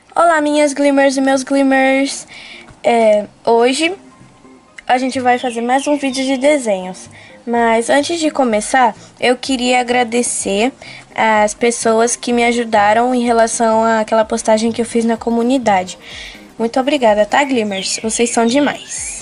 Olá, minhas glimmers e meus glimmers. Hoje a gente vai fazer mais um vídeo de desenhos. Mas antes de começar, eu queria agradecer as pessoas que me ajudaram em relação àquela postagem que eu fiz na comunidade. Muito obrigada, tá, glimmers? Vocês são demais.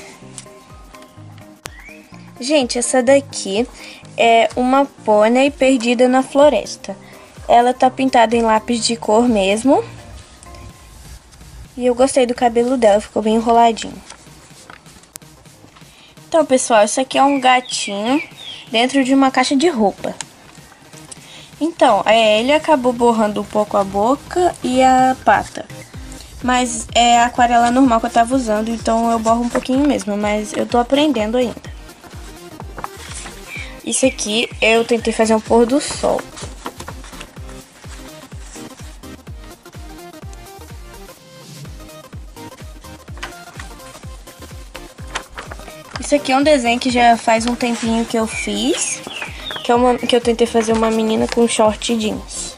Gente, essa daqui é uma pônei perdida na floresta. Ela tá pintada em lápis de cor mesmo. E eu gostei do cabelo dela, ficou bem enroladinho. Então, pessoal, isso aqui é um gatinho dentro de uma caixa de roupa. Então, ele acabou borrando um pouco a boca e a pata. Mas é a aquarela normal que eu tava usando, então eu borro um pouquinho mesmo, mas eu tô aprendendo ainda. Isso aqui eu tentei fazer um pôr do sol. Isso aqui é um desenho que já faz um tempinho que eu fiz, que eu tentei fazer uma menina com short jeans.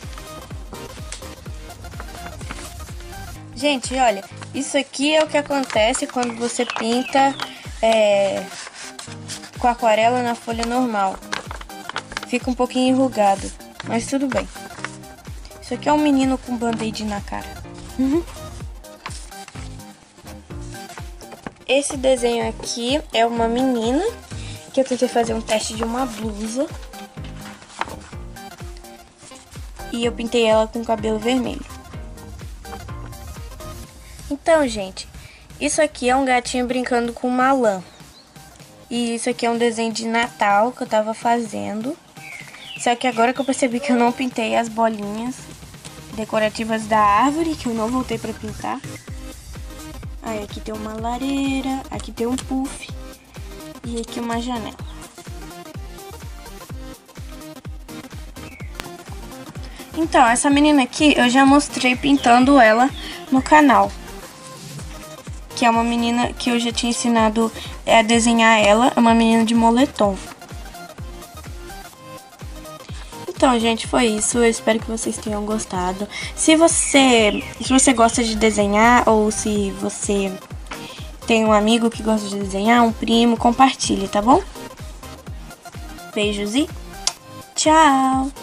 Gente, olha, isso aqui é o que acontece quando você pinta com aquarela na folha normal. Fica um pouquinho enrugado, mas tudo bem. Isso aqui é um menino com band-aid na cara. Esse desenho aqui é uma menina que eu tentei fazer um teste de uma blusa. E eu pintei ela com cabelo vermelho. Então, gente, isso aqui é um gatinho brincando com uma lã. E isso aqui é um desenho de Natal que eu tava fazendo. Só que agora que eu percebi que eu não pintei as bolinhas decorativas da árvore, que eu não voltei pra pintar. Aí aqui tem uma lareira, aqui tem um puff e aqui uma janela. Então, essa menina aqui eu já mostrei pintando ela no canal. Que é uma menina que eu já tinha ensinado a desenhar ela, é uma menina de moletom. Então, gente, foi isso. Eu espero que vocês tenham gostado. Se você gosta de desenhar ou se você tem um amigo que gosta de desenhar, um primo, compartilhe, tá bom? Beijos e tchau!